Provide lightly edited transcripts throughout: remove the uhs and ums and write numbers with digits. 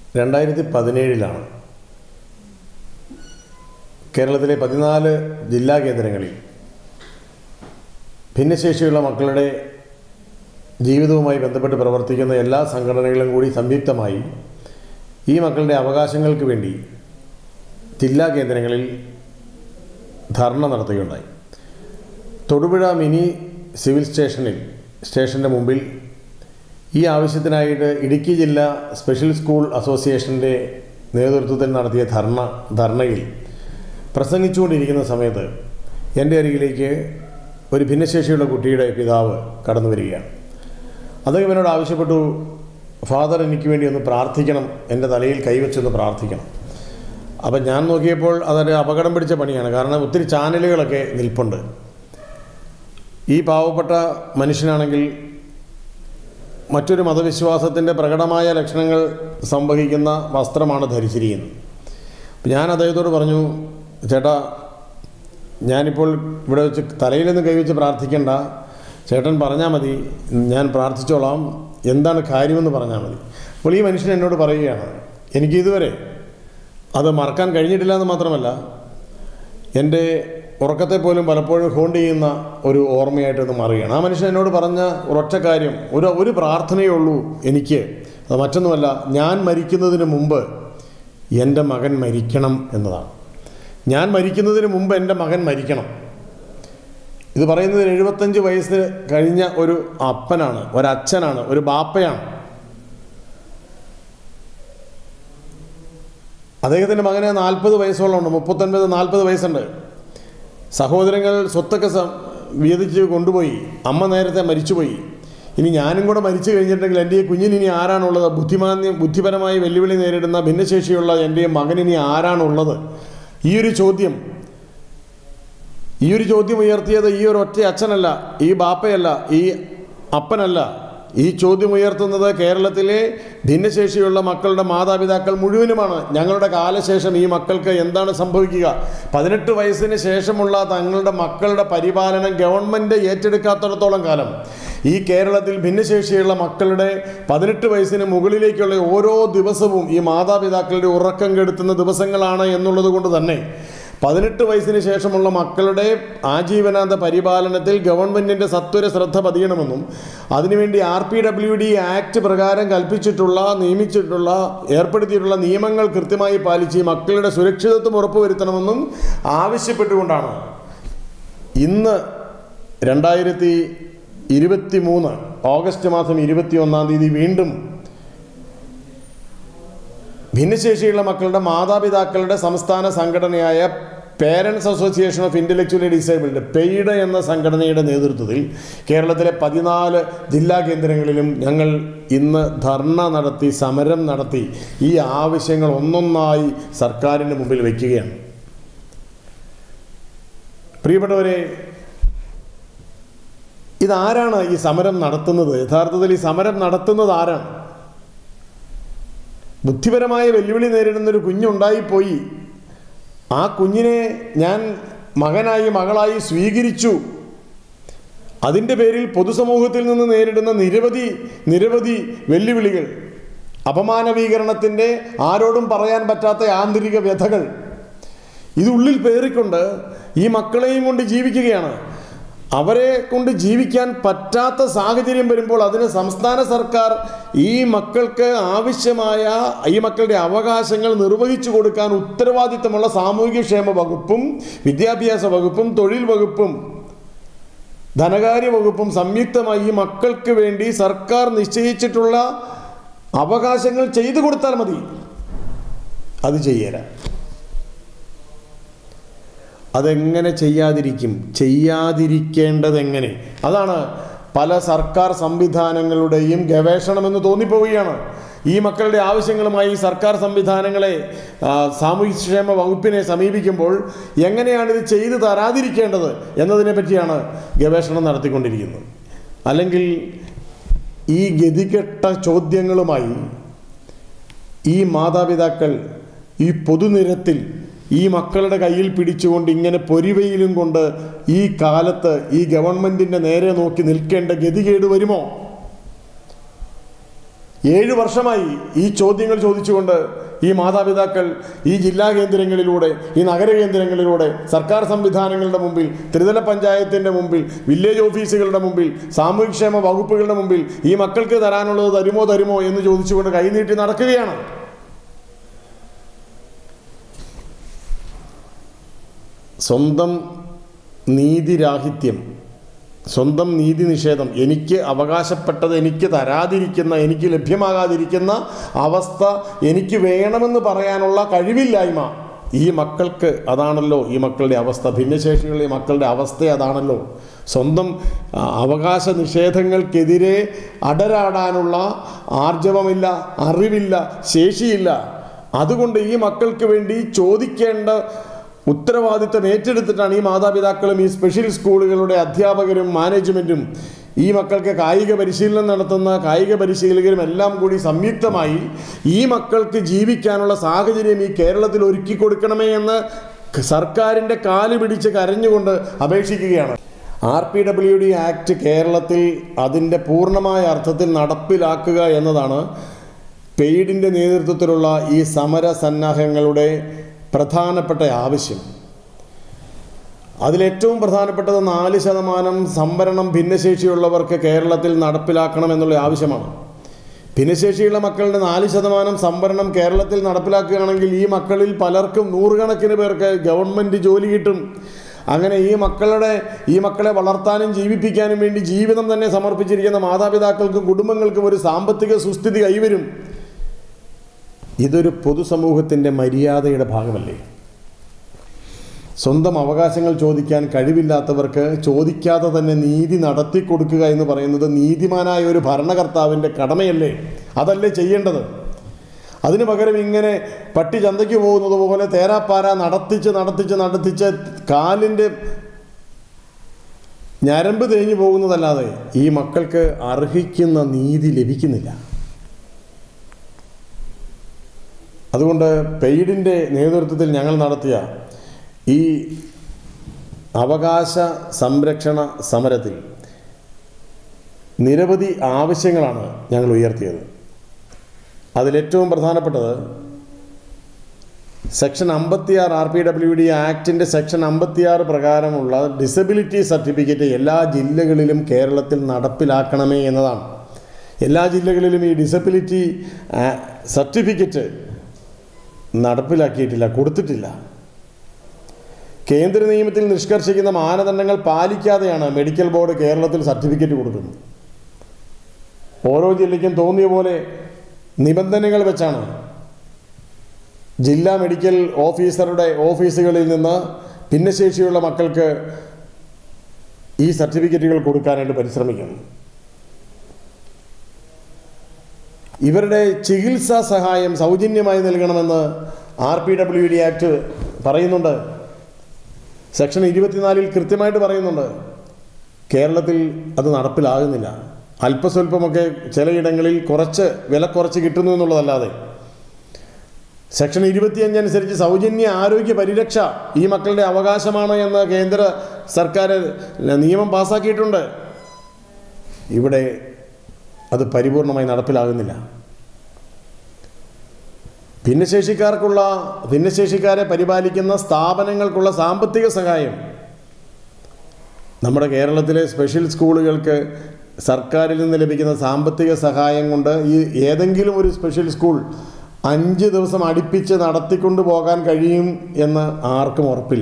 2017 കേരളത്തിലെ 14 ജില്ലാ കേന്ദ്രങ്ങളിൽ ഭിന്നശേഷിയുള്ള മക്കളുടെ ജീവിതവുമായി ബന്ധപ്പെട്ട് പ്രവർത്തിക്കുന്ന എല്ലാ സംഘടനകളും കൂടി സംയുക്തമായി ഈ മക്കളുടെ അവകാശങ്ങൾക്ക് വേണ്ടി ജില്ലാ കേന്ദ്രങ്ങളിൽ ധർണ നടത്തുകയുണ്ടായി. തൊടുപുഴ മിനി സിവിൽ സ്റ്റേഷൻ്റെ മുമ്പിൽ ഈ ആവശ്യത്തിനായിട്ട് ഇടുക്കി ജില്ലാ സ്പെഷ്യൽ സ്കൂൾ അസോസിയേഷൻ്റെ നേതൃത്വത്തിൽ നടത്തിയ ധർണയിൽ പ്രസംഗിച്ചുകൊണ്ടിരിക്കുന്ന സമയത്ത് എൻ്റെ അരികിലേക്ക് ഒരു ഭിന്നശേഷിയുള്ള കുട്ടിയുടെ പിതാവ് കടന്നു വരികയാണ്. അദ്ദേഹം എന്നോട് ആവശ്യപ്പെട്ടു, ഫാദർ എനിക്ക് വേണ്ടി ഒന്ന് പ്രാർത്ഥിക്കണം, എൻ്റെ തലയിൽ കൈവച്ചൊന്ന് പ്രാർത്ഥിക്കണം. അപ്പം ഞാൻ നോക്കിയപ്പോൾ അതൊരു അപകടം പിടിച്ച പണിയാണ്. കാരണം ഒത്തിരി ചാനലുകളൊക്കെ നിൽപ്പുണ്ട്. ഈ പാവപ്പെട്ട മനുഷ്യനാണെങ്കിൽ മറ്റൊരു മതവിശ്വാസത്തിൻ്റെ പ്രകടമായ ലക്ഷണങ്ങൾ സംവഹിക്കുന്ന വസ്ത്രമാണ് ധരിച്ചിരിക്കുന്നത്. അപ്പം ഞാൻ അദ്ദേഹത്തോട് പറഞ്ഞു, ചേട്ടാ, ഞാനിപ്പോൾ ഇവിടെ വെച്ച് തലയിലൊന്നും കൈവച്ച് പ്രാർത്ഥിക്കേണ്ട, ചേട്ടൻ പറഞ്ഞാൽ മതി, ഞാൻ പ്രാർത്ഥിച്ചോളാം, എന്താണ് കാര്യമെന്ന് പറഞ്ഞാൽ മതി. അപ്പോൾ ഈ മനുഷ്യൻ എന്നോട് പറയുകയാണ്, എനിക്കിതുവരെ അത് മറക്കാൻ കഴിഞ്ഞിട്ടില്ല എന്ന് മാത്രമല്ല, എൻ്റെ ഉറക്കത്തെ പോലും പലപ്പോഴും ഹോണ്ട് ചെയ്യുന്ന ഒരു ഓർമ്മയായിട്ടത് മാറുകയാണ്. ആ മനുഷ്യൻ എന്നോട് പറഞ്ഞ ഒരൊറ്റ കാര്യം, ഒരു പ്രാർത്ഥനയേ ഉള്ളൂ എനിക്ക്, അത് മറ്റൊന്നുമല്ല, ഞാൻ മരിക്കുന്നതിന് മുമ്പ് എൻ്റെ മകൻ മരിക്കണം എന്നതാണ്. ഞാൻ മരിക്കുന്നതിന് മുമ്പ് എൻ്റെ മകൻ മരിക്കണം. ഇത് പറയുന്നത് 75 വയസ്സ് കഴിഞ്ഞ ഒരു അപ്പനാണ്, ഒരച്ഛനാണ്, ഒരു ബാപ്പയാണ്. അദ്ദേഹത്തിൻ്റെ മകന് 40 വയസ്സോളമുണ്ട്, 39-40 വയസ്സുണ്ട്. സഹോദരങ്ങൾ സ്വത്തൊക്കെ വീതിച്ച് കൊണ്ടുപോയി. അമ്മ നേരത്തെ മരിച്ചുപോയി. ഇനി ഞാനും കൂടെ മരിച്ചു കഴിഞ്ഞിട്ടുണ്ടെങ്കിൽ എൻ്റെ ഈ കുഞ്ഞിന് ഇനി ആരാണുള്ളത്? ബുദ്ധിപരമായി വെല്ലുവിളി നേരിടുന്ന ഭിന്നശേഷിയുള്ള എൻ്റെ മകനിനി ആരാണുള്ളത്? ഈ ഒരു ചോദ്യം ഉയർത്തിയത് ഈ ഒരു ഒറ്റ അച്ഛനല്ല, ഈ ബാപ്പയല്ല, ഈ അപ്പനല്ല. ഈ ചോദ്യം ഉയർത്തുന്നത് കേരളത്തിലെ ഭിന്നശേഷിയുള്ള മക്കളുടെ മാതാപിതാക്കൾ മുഴുവനുമാണ്. ഞങ്ങളുടെ കാലശേഷം ഈ മക്കൾക്ക് എന്താണ് സംഭവിക്കുക? 18 വയസ്സിന് ശേഷമുള്ള തങ്ങളുടെ മക്കളുടെ പരിപാലനം ഗവൺമെൻറ് ഏറ്റെടുക്കാത്തിടത്തോളം കാലം ഈ കേരളത്തിൽ ഭിന്നശേഷിയുള്ള മക്കളുടെ 18 വയസ്സിന് മുകളിലേക്കുള്ള ഓരോ ദിവസവും ഈ മാതാപിതാക്കളുടെ ഉറക്കം കെടുത്തുന്ന ദിവസങ്ങളാണ് എന്നുള്ളത് കൊണ്ട് തന്നെ 18 വയസ്സിന് ശേഷമുള്ള മക്കളുടെ ആജീവനാന്ത പരിപാലനത്തിൽ ഗവൺമെൻറ്റിൻ്റെ സത്വര ശ്രദ്ധ പതിയണമെന്നും അതിനുവേണ്ടി RPWD ആക്ട് പ്രകാരം ഏർപ്പെടുത്തിയിട്ടുള്ള നിയമങ്ങൾ കൃത്യമായി പാലിച്ച് മക്കളുടെ സുരക്ഷിതത്വം ഉറപ്പുവരുത്തണമെന്നും ആവശ്യപ്പെട്ടുകൊണ്ടാണ് ഇന്ന് 2023 ഓഗസ്റ്റ് മാസം 21-ാം തീയതി വീണ്ടും ഭിന്നശേഷിയുള്ള മക്കളുടെ മാതാപിതാക്കളുടെ സംസ്ഥാന സംഘടനയായ parents association of intellectually disabled PAID എന്ന സംഘടനയുടെ നേതൃത്വത്തിൽ കേരളത്തിലെ 14 ജില്ലാ കേന്ദ്രങ്ങളിലും ഞങ്ങൾ ഇന്ന് ധർണ നടത്തി, സമരം നടത്തി ഈ ആവശ്യങ്ങൾ ഒന്നൊന്നായി സർക്കാരിൻ്റെ മുമ്പിൽ വയ്ക്കുകയാണ്. പ്രിയപ്പെട്ടവരെ, ഇതാരാണ് ഈ സമരം നടത്തുന്നത്? യഥാർത്ഥത്തിൽ ഈ സമരം നടത്തുന്നത് ആരാണ്? ബുദ്ധിപരമായ വെല്ലുവിളി നേരിടുന്നൊരു കുഞ്ഞുണ്ടായിപ്പോയി. ആ കുഞ്ഞിനെ ഞാൻ മകനായി മകളായി സ്വീകരിച്ചു. അതിൻ്റെ പേരിൽ പൊതുസമൂഹത്തിൽ നിന്ന് നേരിടുന്ന നിരവധി വെല്ലുവിളികൾ, അപമാനവീകരണത്തിൻ്റെ ആരോടും പറയാൻ പറ്റാത്ത ആന്തരിക വ്യഥകൾ ഇതുള്ളിൽ പേറിക്കൊണ്ട് ഈ മക്കളെയും കൊണ്ട് ജീവിക്കുകയാണ്. അവരെ കൊണ്ട് ജീവിക്കാൻ പറ്റാത്ത സാഹചര്യം വരുമ്പോൾ അതിന് സംസ്ഥാന സർക്കാർ ഈ മക്കൾക്ക് ആവശ്യമായ ഈ മക്കളുടെ അവകാശങ്ങൾ നിർവഹിച്ചു കൊടുക്കാൻ ഉത്തരവാദിത്തമുള്ള സാമൂഹികക്ഷേമ വകുപ്പും വിദ്യാഭ്യാസ വകുപ്പും തൊഴിൽ വകുപ്പും ധനകാര്യ വകുപ്പും സംയുക്തമായി ഈ മക്കൾക്ക് വേണ്ടി സർക്കാർ നിശ്ചയിച്ചിട്ടുള്ള അവകാശങ്ങൾ ചെയ്തു കൊടുത്താൽ മതി. അത് ചെയ്യല. അതെങ്ങനെ ചെയ്യാതിരിക്കേണ്ടതെങ്ങനെ? അതാണ് പല സർക്കാർ സംവിധാനങ്ങളുടെയും ഗവേഷണമെന്ന് തോന്നിപ്പോവുകയാണ്. ഈ മക്കളുടെ ആവശ്യങ്ങളുമായി സർക്കാർ സംവിധാനങ്ങളെ, സാമൂഹ്യക്ഷേമ വകുപ്പിനെ സമീപിക്കുമ്പോൾ എങ്ങനെയാണിത് ചെയ്തു തരാതിരിക്കേണ്ടത് എന്നതിനെ പറ്റിയാണ് ഗവേഷണം നടത്തിക്കൊണ്ടിരിക്കുന്നത്. അല്ലെങ്കിൽ ഈ ഗതികെട്ട ചോദ്യങ്ങളുമായി ഈ മാതാപിതാക്കൾ ഈ പൊതുനിരത്തിൽ ഈ മക്കളുടെ കയ്യിൽ പിടിച്ചുകൊണ്ട് ഇങ്ങനെ പൊരിവെയിലും കൊണ്ട് ഈ കാലത്ത് ഈ ഗവൺമെൻറ്റിൻ്റെ നേരെ നോക്കി നിൽക്കേണ്ട ഗതികേട് വരുമോ? 7 വർഷമായി ഈ ചോദ്യങ്ങൾ ചോദിച്ചുകൊണ്ട് ഈ മാതാപിതാക്കൾ ഈ ജില്ലാ കേന്ദ്രങ്ങളിലൂടെ, ഈ നഗരകേന്ദ്രങ്ങളിലൂടെ, സർക്കാർ സംവിധാനങ്ങളുടെ മുമ്പിൽ, ത്രിതല പഞ്ചായത്തിൻ്റെ മുമ്പിൽ, വില്ലേജ് ഓഫീസുകളുടെ മുമ്പിൽ, സാമൂഹ്യക്ഷേമ വകുപ്പുകളുടെ മുമ്പിൽ ഈ മക്കൾക്ക് തരാനുള്ളത് തരുമോ എന്ന് ചോദിച്ചുകൊണ്ട് കൈനീട്ടി നടക്കുകയാണ്. സ്വന്തം നീതിരാഹിത്യം, സ്വന്തം നീതി നിഷേധം, എനിക്ക് അവകാശപ്പെട്ടത് എനിക്ക് തരാതിരിക്കുന്ന, എനിക്ക് ലഭ്യമാകാതിരിക്കുന്ന അവസ്ഥ എനിക്ക് വേണമെന്ന് പറയാനുള്ള കഴിവില്ലായ്മ ഈ മക്കൾക്ക് അതാണല്ലോ ഈ മക്കളുടെ അവസ്ഥ. ഭിന്നശേഷിയുള്ള ഈ മക്കളുടെ അവസ്ഥ അതാണല്ലോ. സ്വന്തം അവകാശ നിഷേധങ്ങൾക്കെതിരെ അടരാടാനുള്ള ആർജവമില്ല, അറിവില്ല, ശേഷിയില്ല. അതുകൊണ്ട് ഈ മക്കൾക്ക് വേണ്ടി ചോദിക്കേണ്ട ഉത്തരവാദിത്തം ഏറ്റെടുത്തിട്ടാണ് ഈ മാതാപിതാക്കളും ഈ സ്പെഷ്യൽ സ്കൂളുകളുടെ അധ്യാപകരും മാനേജ്മെൻറ്റും ഈ മക്കൾക്ക് കായിക പരിശീലനം നടത്തുന്ന കായിക പരിശീലകരും എല്ലാം കൂടി സംയുക്തമായി ഈ മക്കൾക്ക് ജീവിക്കാനുള്ള സാഹചര്യം ഈ കേരളത്തിൽ ഒരുക്കി കൊടുക്കണമേ എന്ന് സർക്കാരിൻ്റെ കാല് പിടിച്ച് കരഞ്ഞുകൊണ്ട് അപേക്ഷിക്കുകയാണ്. RPWD ആക്ട് കേരളത്തിൽ അതിൻ്റെ പൂർണ്ണമായ അർത്ഥത്തിൽ നടപ്പിലാക്കുക എന്നതാണ് പെയ്ഡിൻ്റെ നേതൃത്വത്തിലുള്ള ഈ സമരസന്നാഹങ്ങളുടെ പ്രധാനപ്പെട്ട ആവശ്യം. അതിലേറ്റവും പ്രധാനപ്പെട്ടത് 4% സംവരണം ഭിന്നശേഷിയുള്ളവർക്ക് കേരളത്തിൽ നടപ്പിലാക്കണം എന്നുള്ള ആവശ്യമാണ്. ഭിന്നശേഷിയുള്ള മക്കളുടെ 4% സംവരണം കേരളത്തിൽ നടപ്പിലാക്കുകയാണെങ്കിൽ ഈ മക്കളിൽ പലർക്കും 100 കണക്കിന് പേർക്ക് ഗവൺമെൻറ് ജോലി കിട്ടും. അങ്ങനെ ഈ മക്കളെ വളർത്താനും ജീവിപ്പിക്കാനും വേണ്ടി ജീവിതം തന്നെ സമർപ്പിച്ചിരിക്കുന്ന മാതാപിതാക്കൾക്കും കുടുംബങ്ങൾക്കും ഒരു സാമ്പത്തിക സുസ്ഥിതി കൈവരും. ഇതൊരു പൊതുസമൂഹത്തിൻ്റെ മര്യാദയുടെ ഭാഗമല്ലേ? സ്വന്തം അവകാശങ്ങൾ ചോദിക്കാൻ കഴിവില്ലാത്തവർക്ക് ചോദിക്കാതെ തന്നെ നീതി നടത്തി കൊടുക്കുക എന്ന് പറയുന്നത് നീതിമാനായ ഒരു ഭരണകർത്താവിൻ്റെ കടമയല്ലേ? അതല്ലേ ചെയ്യേണ്ടത്? അതിനു പകരം ഇങ്ങനെ പട്ടി ചന്തയ്ക്ക് പോകുന്നത് പോലെ തേരാപ്പാര നടത്തിച്ച് കാലിൻ്റെ ഞരമ്പ് തേഞ്ഞു പോകുന്നതല്ലാതെ ഈ മക്കൾക്ക് അർഹിക്കുന്ന നീതി ലഭിക്കുന്നില്ല. അതുകൊണ്ട് പെയ്ഡിൻ്റെ നേതൃത്വത്തിൽ ഞങ്ങൾ നടത്തിയ ഈ അവകാശ സംരക്ഷണ സമരത്തിൽ നിരവധി ആവശ്യങ്ങളാണ് ഞങ്ങൾ ഉയർത്തിയത്. അതിലേറ്റവും പ്രധാനപ്പെട്ടത് സെക്ഷൻ 56 RPWD ആക്ടിൻ്റെ സെക്ഷൻ 56 പ്രകാരമുള്ള ഡിസബിലിറ്റി സർട്ടിഫിക്കറ്റ് എല്ലാ ജില്ലകളിലും കേരളത്തിൽ നടപ്പിലാക്കണമേ എന്നതാണ്. എല്ലാ ജില്ലകളിലും ഈ ഡിസബിലിറ്റി സർട്ടിഫിക്കറ്റ് നടപ്പിലാക്കിയിട്ടില്ല, കൊടുത്തിട്ടില്ല. കേന്ദ്ര നിയമത്തിൽ നിഷ്കർഷിക്കുന്ന മാനദണ്ഡങ്ങൾ പാലിക്കാതെയാണ് മെഡിക്കൽ ബോർഡ് കേരളത്തിൽ സർട്ടിഫിക്കറ്റ് കൊടുക്കുന്നത്. ഓരോ ജില്ലയ്ക്കും തോന്നിയ പോലെ നിബന്ധനകൾ വെച്ചാണ് ജില്ലാ മെഡിക്കൽ ഓഫീസറുടെ ഓഫീസുകളിൽ നിന്ന് ഭിന്നശേഷിയുള്ള മക്കൾക്ക് ഈ സർട്ടിഫിക്കറ്റുകൾ കൊടുക്കാനായിട്ട് പരിശ്രമിക്കുന്നു. ഇവരുടെ ചികിത്സാ സഹായം സൗജന്യമായി നൽകണമെന്ന് RPWD ആക്ട് പറയുന്നുണ്ട്. സെക്ഷൻ 24 കൃത്യമായിട്ട് പറയുന്നുണ്ട്. കേരളത്തിൽ അത് നടപ്പിലാകുന്നില്ല. അല്പസ്വല്പമൊക്കെ ചിലയിടങ്ങളിൽ വില കുറച്ച് കിട്ടുന്നു എന്നുള്ളതല്ലാതെ സെക്ഷൻ 25 അനുസരിച്ച് സൗജന്യ ആരോഗ്യ പരിരക്ഷ ഈ മക്കളുടെ അവകാശമാണ് എന്ന് കേന്ദ്ര സർക്കാർ നിയമം പാസ്സാക്കിയിട്ടുണ്ട്. ഇവിടെ അത് പരിപൂർണമായി നടപ്പിലാകുന്നില്ല. ഭിന്നശേഷിക്കാരെ പരിപാലിക്കുന്ന സ്ഥാപനങ്ങൾക്കുള്ള സാമ്പത്തിക സഹായം നമ്മുടെ കേരളത്തിലെ സ്പെഷ്യൽ സ്കൂളുകൾക്ക് സർക്കാരിൽ നിന്ന് ലഭിക്കുന്ന സാമ്പത്തിക സഹായം കൊണ്ട് ഈ ഏതെങ്കിലും ഒരു സ്പെഷ്യൽ സ്കൂൾ 5 ദിവസം അടുപ്പിച്ച് നടത്തിക്കൊണ്ടു പോകാൻ കഴിയും എന്ന് ആർക്കും ഉറപ്പില്ല.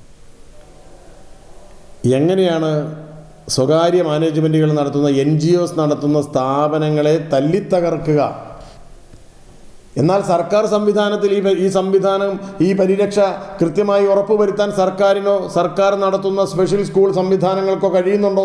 എങ്ങനെയാണ് സ്വകാര്യ മാനേജ്മെൻറ്റുകൾ നടത്തുന്ന NGOs നടത്തുന്ന സ്ഥാപനങ്ങളെ തല്ലിത്തകർക്കുക? എന്നാൽ സർക്കാർ സംവിധാനത്തിൽ ഈ പരിരക്ഷ കൃത്യമായി ഉറപ്പുവരുത്താൻ സർക്കാർ നടത്തുന്ന സ്പെഷ്യൽ സ്കൂൾ സംവിധാനങ്ങൾക്കോ കഴിയുന്നുണ്ടോ?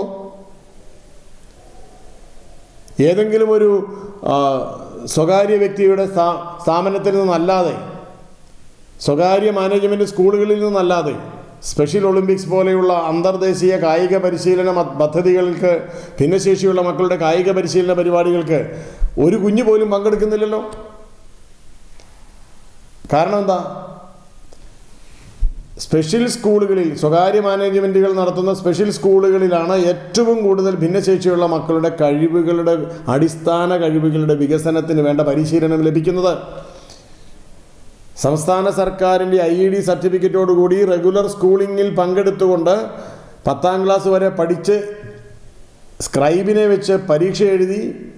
ഏതെങ്കിലും ഒരു സ്വകാര്യ വ്യക്തിയുടെ സ്ഥാപനത്തിൽ നിന്നല്ലാതെ, സ്വകാര്യ മാനേജ്മെൻറ്റ് സ്കൂളുകളിൽ നിന്നല്ലാതെ സ്പെഷ്യൽ ഒളിമ്പിക്സ് പോലെയുള്ള അന്തർദേശീയ കായിക പരിശീലന പദ്ധതികൾക്ക്, ഭിന്നശേഷിയുള്ള മക്കളുടെ കായിക പരിശീലന പരിപാടികൾക്ക് ഒരു കുഞ്ഞു പോലും പങ്കെടുക്കുന്നില്ലല്ലോ. കാരണം എന്താ? സ്പെഷ്യൽ സ്കൂളുകളിൽ, സ്വകാര്യ മാനേജ്മെൻറ്റുകൾ നടത്തുന്ന സ്പെഷ്യൽ സ്കൂളുകളിലാണ് ഏറ്റവും കൂടുതൽ ഭിന്നശേഷിയുള്ള മക്കളുടെ കഴിവുകളുടെ, അടിസ്ഥാന കഴിവുകളുടെ വികസനത്തിന് വേണ്ട പരിശീലനം ലഭിക്കുന്നത്. സംസ്ഥാന സർക്കാരിൻ്റെ IED സർട്ടിഫിക്കറ്റോടുകൂടി റെഗുലർ സ്കൂളിങ്ങിൽ പങ്കെടുത്തുകൊണ്ട് 10ാം ക്ലാസ് വരെ പഠിച്ച് സ്ക്രൈബിനെ വെച്ച് പരീക്ഷ എഴുതി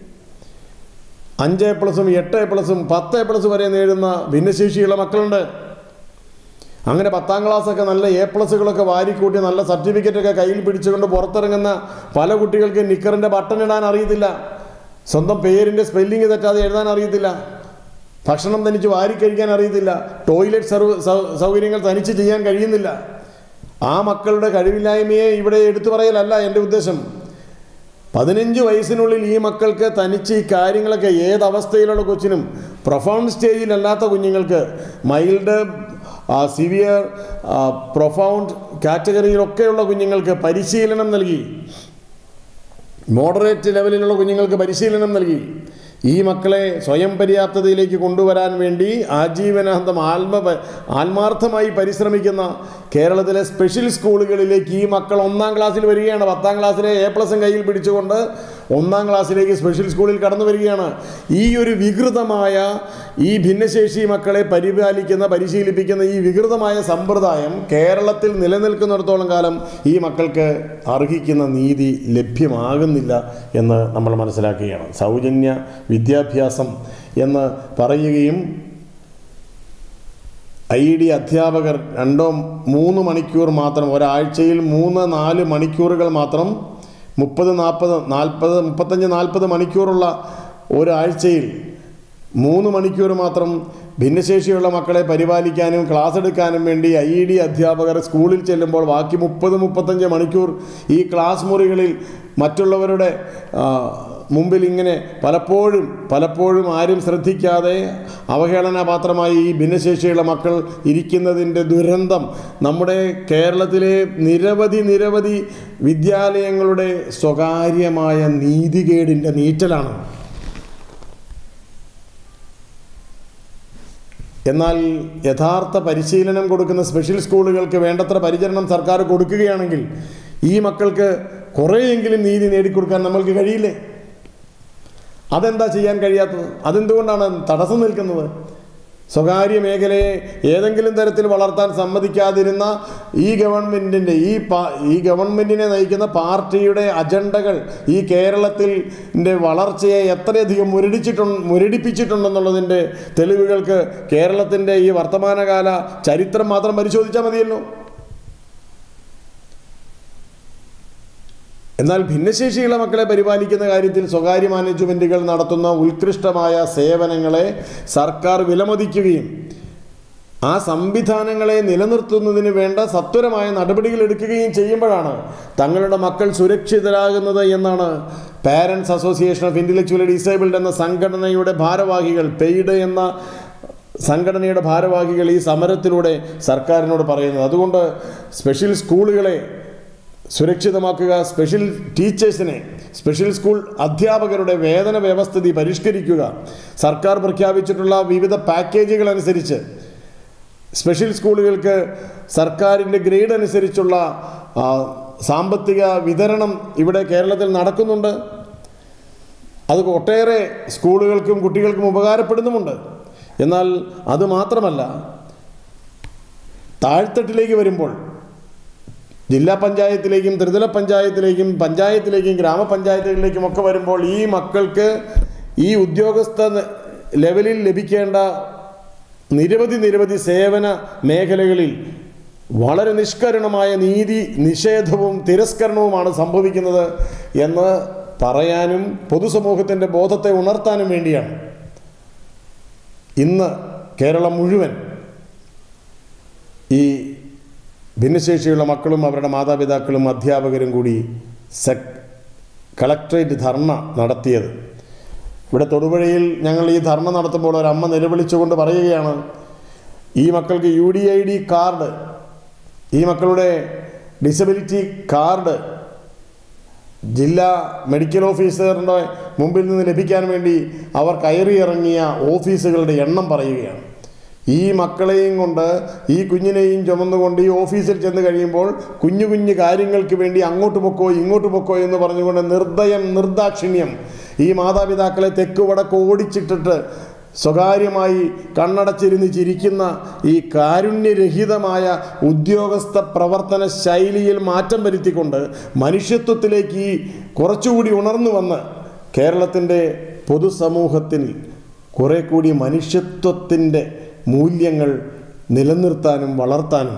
5 A+, 8 A+, 10 A+ വരെ നേടുന്ന ഭിന്നശേഷിയുള്ള മക്കളുണ്ട്. അങ്ങനെ 10ാം ക്ലാസ്സൊക്കെ നല്ല A+കളൊക്കെ വാരിക്കൂട്ടി നല്ല സർട്ടിഫിക്കറ്റൊക്കെ കയ്യിൽ പിടിച്ചുകൊണ്ട് പുറത്തിറങ്ങുന്ന പല കുട്ടികൾക്ക് നിക്കറിൻ്റെ ബട്ടൺ ഇടാൻ അറിയത്തില്ല, സ്വന്തം പേരിൻ്റെ സ്പെല്ലിങ് തെറ്റാതെ എഴുതാൻ അറിയത്തില്ല, ഭക്ഷണം തനിച്ച് വാരിക്കഴിക്കാൻ അറിയത്തില്ല, ടോയ്ലറ്റ് സൗകര്യങ്ങൾ തനിച്ച് ചെയ്യാൻ കഴിയുന്നില്ല. ആ മക്കളുടെ കഴിവില്ലായ്മയെ ഇവിടെ എടുത്തു പറയലല്ല എൻ്റെ ഉദ്ദേശം. 15 വയസ്സിനുള്ളിൽ ഈ മക്കൾക്ക് തനിച്ച് ഈ കാര്യങ്ങളൊക്കെ ഏതവസ്ഥയിലുള്ള കൊച്ചിനും, പ്രൊഫൗണ്ട് സ്റ്റേജിലല്ലാത്ത കുഞ്ഞുങ്ങൾക്ക്, മൈൽഡ്, സിവിയർ, പ്രൊഫൗണ്ട് കാറ്റഗറിയിലൊക്കെയുള്ള കുഞ്ഞുങ്ങൾക്ക് പരിശീലനം നൽകി, മോഡറേറ്റ് ലെവലിലുള്ള കുഞ്ഞുങ്ങൾക്ക് പരിശീലനം നൽകി. ഈ മക്കളെ സ്വയം പര്യാപ്തതയിലേക്ക് കൊണ്ടുവരാൻ വേണ്ടി ആജീവനാന്തം ആത്മാർത്ഥമായി പരിശ്രമിക്കുന്ന കേരളത്തിലെ സ്പെഷ്യൽ സ്കൂളുകളിലേക്ക് ഈ മക്കൾ 1ാം ക്ലാസ്സിൽ വരികയാണ്. 10ാം ക്ലാസ്സിലെ A+ കയ്യിൽ പിടിച്ചുകൊണ്ട് 1ാം ക്ലാസ്സിലേക്ക് സ്പെഷ്യൽ സ്കൂളിൽ കടന്നു വരികയാണ്. ഈ ഒരു വികൃതമായ, ഈ ഭിന്നശേഷി മക്കളെ പരിശീലിപ്പിക്കുന്ന ഈ വികൃതമായ സമ്പ്രദായം കേരളത്തിൽ നിലനിൽക്കുന്നിടത്തോളം കാലം ഈ മക്കൾക്ക് അർഹിക്കുന്ന നീതി ലഭ്യമാകുന്നില്ല എന്ന് നമ്മൾ മനസ്സിലാക്കുകയാണ്. സൗജന്യ വിദ്യാഭ്യാസം എന്ന് പറയുകയും IED അധ്യാപകർ 2-3 മണിക്കൂർ മാത്രം, ഒരാഴ്ചയിൽ 3-4 മണിക്കൂറുകൾ മാത്രം, 35-40 മണിക്കൂറുള്ള ഒരാഴ്ചയിൽ 3 മണിക്കൂർ മാത്രം ഭിന്നശേഷിയുള്ള മക്കളെ പരിപാലിക്കാനും ക്ലാസ് എടുക്കാനും വേണ്ടി IED അധ്യാപകർ സ്കൂളിൽ ചെല്ലുമ്പോൾ ബാക്കി 30-35 മണിക്കൂർ ഈ ക്ലാസ് മുറികളിൽ മറ്റുള്ളവരുടെ മുമ്പിൽ ഇങ്ങനെ പലപ്പോഴും ആരും ശ്രദ്ധിക്കാതെ അവഹേളനാപാത്രമായി ഈ ഭിന്നശേഷിയുള്ള മക്കൾ ഇരിക്കുന്നതിൻ്റെ ദുരന്തം നമ്മുടെ കേരളത്തിലെ നിരവധി വിദ്യാലയങ്ങളുടെ സ്വകാര്യമായ നീതികേടിൻ്റെ നീറ്റലാണ്. എന്നാൽ യഥാർത്ഥ പരിശീലനം കൊടുക്കുന്ന സ്പെഷ്യൽ സ്കൂളുകൾക്ക് വേണ്ടത്ര പരിചരണം സർക്കാർ കൊടുക്കുകയാണെങ്കിൽ ഈ മക്കൾക്ക് കുറേയെങ്കിലും നീതി നേടിക്കൊടുക്കാൻ നമ്മൾക്ക് കഴിയില്ലേ? അതെന്താ ചെയ്യാൻ കഴിയാത്തത്? അതെന്തുകൊണ്ടാണ് തടസ്സം നിൽക്കുന്നത്? സ്വകാര്യ മേഖലയെ ഏതെങ്കിലും തരത്തിൽ വളർത്താൻ സമ്മതിക്കാതിരുന്ന ഈ ഗവൺമെൻറ്റിനെ നയിക്കുന്ന പാർട്ടിയുടെ അജണ്ടകൾ ഈ കേരളത്തിൻ്റെ വളർച്ചയെ എത്രയധികം മുരടിപ്പിച്ചിട്ടുണ്ടെന്നുള്ളതിൻ്റെ തെളിവുകൾക്ക് കേരളത്തിൻ്റെ ഈ വർത്തമാനകാല ചരിത്രം മാത്രം പരിശോധിച്ചാൽ മതിയല്ലോ. എന്നാൽ ഭിന്നശേഷിയുള്ള മക്കളെ പരിപാലിക്കുന്ന കാര്യത്തിൽ സ്വകാര്യ മാനേജ്മെൻറ്റുകൾ നടത്തുന്ന ഉത്കൃഷ്ടമായ സേവനങ്ങളെ സർക്കാർ വിലമതിക്കുകയും ആ സംവിധാനങ്ങളെ നിലനിർത്തുന്നതിന് വേണ്ട സത്വരമായ നടപടികൾ എടുക്കുകയും ചെയ്യുമ്പോഴാണ് തങ്ങളുടെ മക്കൾ സുരക്ഷിതരാകുന്നത് എന്നാണ് parents association of intellectually disabled എന്ന സംഘടനയുടെ ഭാരവാഹികൾ, പെയ്ഡ് എന്ന സംഘടനയുടെ ഭാരവാഹികൾ ഈ സമരത്തിലൂടെ സർക്കാരിനോട് പറയുന്നത്. അതുകൊണ്ട് സ്പെഷ്യൽ സ്കൂളുകളെ സുരക്ഷിതമാക്കുക, സ്പെഷ്യൽ ടീച്ചേഴ്സിനെ, സ്പെഷ്യൽ സ്കൂൾ അധ്യാപകരുടെ വേതന വ്യവസ്ഥിതി പരിഷ്കരിക്കുക, സർക്കാർ പ്രഖ്യാപിച്ചിട്ടുള്ള വിവിധ പാക്കേജുകൾ അനുസരിച്ച് സ്പെഷ്യൽ സ്കൂളുകൾക്ക് സർക്കാരിൻ്റെ ഗ്രേഡ് അനുസരിച്ചുള്ള സാമ്പത്തിക വിതരണം ഇവിടെ കേരളത്തിൽ നടക്കുന്നുണ്ട്. അത് ഒട്ടേറെ സ്കൂളുകൾക്കും കുട്ടികൾക്കും ഉപകാരപ്പെടുന്നുമുണ്ട്. എന്നാൽ അതുമാത്രമല്ല, താഴ്ത്തട്ടിലേക്ക് വരുമ്പോൾ ജില്ലാ പഞ്ചായത്തിലേക്കും ത്രിതല പഞ്ചായത്തിലേക്കും ഗ്രാമപഞ്ചായത്തുകളിലേക്കും ഒക്കെ വരുമ്പോൾ ഈ മക്കൾക്ക് ഈ ഉദ്യോഗസ്ഥ ലെവലിൽ ലഭിക്കേണ്ട നിരവധി സേവന മേഖലകളിൽ വളരെ നിഷ്കരുണമായ നീതി നിഷേധവും തിരസ്കരണവുമാണ് സംഭവിക്കുന്നത് എന്ന് പറയാനും പൊതുസമൂഹത്തിൻ്റെ ബോധത്തെ ഉണർത്താനും വേണ്ടിയാണ് ഇന്ന് കേരളം മുഴുവൻ ഈ ഭിന്നശേഷിയുള്ള മക്കളും അവരുടെ മാതാപിതാക്കളും അധ്യാപകരും കൂടി കളക്ട്രേറ്റ് ധർണ നടത്തിയത്. ഇവിടെ തൊടുപുഴയിൽ ഞങ്ങൾ ഈ ധർണ നടത്തുമ്പോൾ ഒരമ്മ നിലവിളിച്ചുകൊണ്ട് പറയുകയാണ്, ഈ മക്കൾക്ക് UDID കാർഡ്, ഈ മക്കളുടെ ഡിസബിലിറ്റി കാർഡ് ജില്ലാ മെഡിക്കൽ ഓഫീസറിൻ്റെ മുമ്പിൽ നിന്ന് ലഭിക്കാൻ വേണ്ടി അവർ കയറിയിറങ്ങിയ ഓഫീസുകളുടെ എണ്ണം പറയുകയാണ്. ഈ മക്കളെയും കൊണ്ട് ഈ കുഞ്ഞിനെയും ചുമന്നുകൊണ്ട് ഈ ഓഫീസിൽ ചെന്ന് കഴിയുമ്പോൾ കുഞ്ഞു കുഞ്ഞു കാര്യങ്ങൾക്ക് വേണ്ടി അങ്ങോട്ട് പൊക്കോ ഇങ്ങോട്ട് പൊക്കോ എന്ന് പറഞ്ഞുകൊണ്ട് നിർദാക്ഷിണ്യം ഈ മാതാപിതാക്കളെ തെക്ക് വടക്ക് ഓടിച്ചിട്ടിട്ട് സ്വകാര്യമായി കണ്ണടച്ചിരുന്ന് ചിരിക്കുന്ന ഈ കാരുണ്യരഹിതമായ ഉദ്യോഗസ്ഥ പ്രവർത്തന ശൈലിയിൽ മാറ്റം വരുത്തിക്കൊണ്ട് മനുഷ്യത്വത്തിലേക്ക് ഈ കുറച്ചുകൂടി ഉണർന്നു വന്ന് കേരളത്തിൻ്റെ പൊതുസമൂഹത്തിൽ കുറെ കൂടി മനുഷ്യത്വത്തിൻ്റെ മൂല്യങ്ങൾ നിലനിർത്താനും വളർത്താനും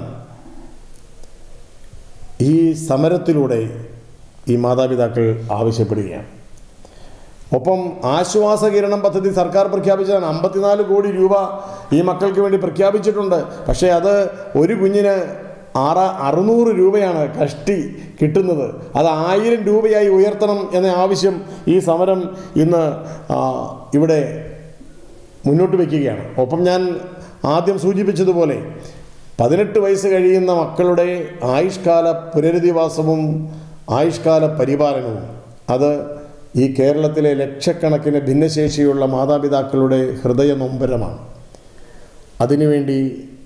ഈ സമരത്തിലൂടെ ഈ മാതാപിതാക്കൾ ആവശ്യപ്പെടുകയാണ്. ഒപ്പം ആശ്വാസകിരണം പദ്ധതി സർക്കാർ പ്രഖ്യാപിച്ചതാണ്. 54 കോടി രൂപ ഈ മക്കൾക്ക് വേണ്ടി പ്രഖ്യാപിച്ചിട്ടുണ്ട്. പക്ഷേ അത് ഒരു കുഞ്ഞിന് 600 രൂപയാണ് കഷ്ടി കിട്ടുന്നത്. അത് 1000 രൂപയായി ഉയർത്തണം എന്ന ആവശ്യം ഈ സമരം ഇന്ന് ഇവിടെ മുന്നോട്ട് വയ്ക്കുകയാണ്. ഒപ്പം ഞാൻ ആദ്യം സൂചിപ്പിച്ചതുപോലെ 18 വയസ്സ് കഴിയുന്ന മക്കളുടെ ആയുഷ്കാല പുനരധിവാസവും ആയുഷ്കാല പരിപാലനവും അത് ഈ കേരളത്തിലെ ലക്ഷക്കണക്കിന് ഭിന്നശേഷിയുള്ള മാതാപിതാക്കളുടെ ഹൃദയ നൊമ്പരമാണ്. അതിനുവേണ്ടി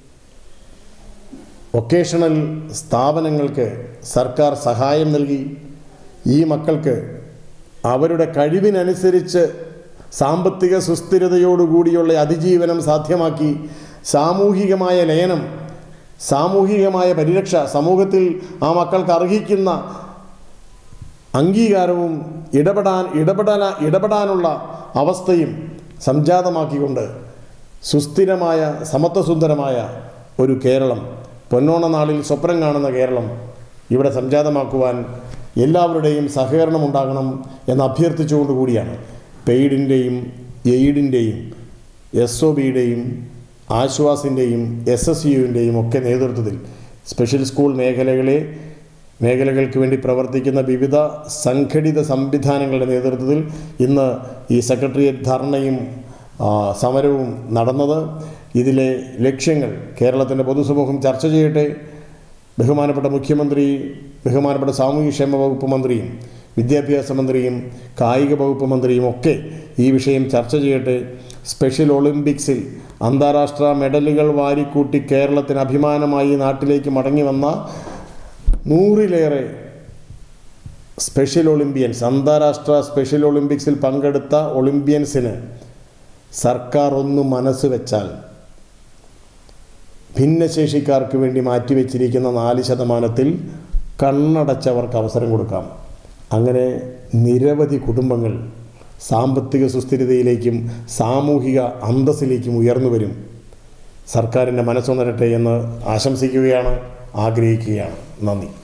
വൊക്കേഷണൽ സ്ഥാപനങ്ങൾക്ക് സർക്കാർ സഹായം നൽകി ഈ മക്കൾക്ക് അവരുടെ കഴിവിനനുസരിച്ച് സാമ്പത്തിക സുസ്ഥിരതയോടുകൂടിയുള്ള അതിജീവനം സാധ്യമാക്കി സാമൂഹികമായ ലയനം, സാമൂഹികമായ പരിരക്ഷ, സമൂഹത്തിൽ ആ മക്കൾക്ക് അർഹിക്കുന്ന അംഗീകാരവും ഇടപെടാനുള്ള അവസ്ഥയും സംജാതമാക്കിക്കൊണ്ട് സുസ്ഥിരമായ സമത്വസുന്ദരമായ ഒരു കേരളം, പൊന്നോണ നാളിൽ സ്വപ്നം കാണുന്ന കേരളം ഇവിടെ സംജാതമാക്കുവാൻ എല്ലാവരുടെയും സഹകരണം ഉണ്ടാകണം എന്ന് അഭ്യർത്ഥിച്ചുകൊണ്ടുകൂടിയാണ് പെയ്ഡിൻ്റെയും എയ്ഡിൻ്റെയും SOBയുടെയും ആശ്വാസിൻ്റെയും SSUവിൻ്റെയും ഒക്കെ നേതൃത്വത്തിൽ സ്പെഷ്യൽ സ്കൂൾ മേഖലകൾക്ക് വേണ്ടി പ്രവർത്തിക്കുന്ന വിവിധ സംഘടിത സംവിധാനങ്ങളുടെ നേതൃത്വത്തിൽ ഇന്ന് ഈ സെക്രട്ടേറിയറ്റ് ധർണയും സമരവും നടന്നത്. ഇതിലെ ലക്ഷ്യങ്ങൾ കേരളത്തിൻ്റെ പൊതുസമൂഹം ചർച്ച ചെയ്യട്ടെ. ബഹുമാനപ്പെട്ട മുഖ്യമന്ത്രി, ബഹുമാനപ്പെട്ട സാമൂഹ്യക്ഷേമ വകുപ്പ് മന്ത്രിയും വിദ്യാഭ്യാസ മന്ത്രിയും കായിക വകുപ്പ് മന്ത്രിയും ഒക്കെ ഈ വിഷയം ചർച്ച ചെയ്യട്ടെ. സ്പെഷ്യൽ ഒളിമ്പിക്സിൽ അന്താരാഷ്ട്ര മെഡലുകൾ വാരിക്കൂട്ടി കേരളത്തിന് അഭിമാനമായി നാട്ടിലേക്ക് മടങ്ങി വന്ന 100-ലേറെ സ്പെഷ്യൽ ഒളിമ്പ്യൻസ്, അന്താരാഷ്ട്ര സ്പെഷ്യൽ ഒളിമ്പിക്സിൽ പങ്കെടുത്ത ഒളിമ്പ്യൻസിന് സർക്കാർ ഒന്ന് മനസ്സ് വെച്ചാൽ ഭിന്നശേഷിക്കാർക്ക് വേണ്ടി മാറ്റിവെച്ചിരിക്കുന്ന 4% കണ്ണടച്ചവർക്ക് അവസരം കൊടുക്കാം. അങ്ങനെ നിരവധി കുടുംബങ്ങൾ സാമ്പത്തിക സുസ്ഥിരതയിലേക്കും സാമൂഹിക അന്തസ്സിലേക്കും ഉയർന്നു വരും. സർക്കാരിൻ്റെ മനസ്സുണരട്ടെ എന്ന് ആശംസിക്കുകയാണ്, ആഗ്രഹിക്കുകയാണ്. നന്ദി.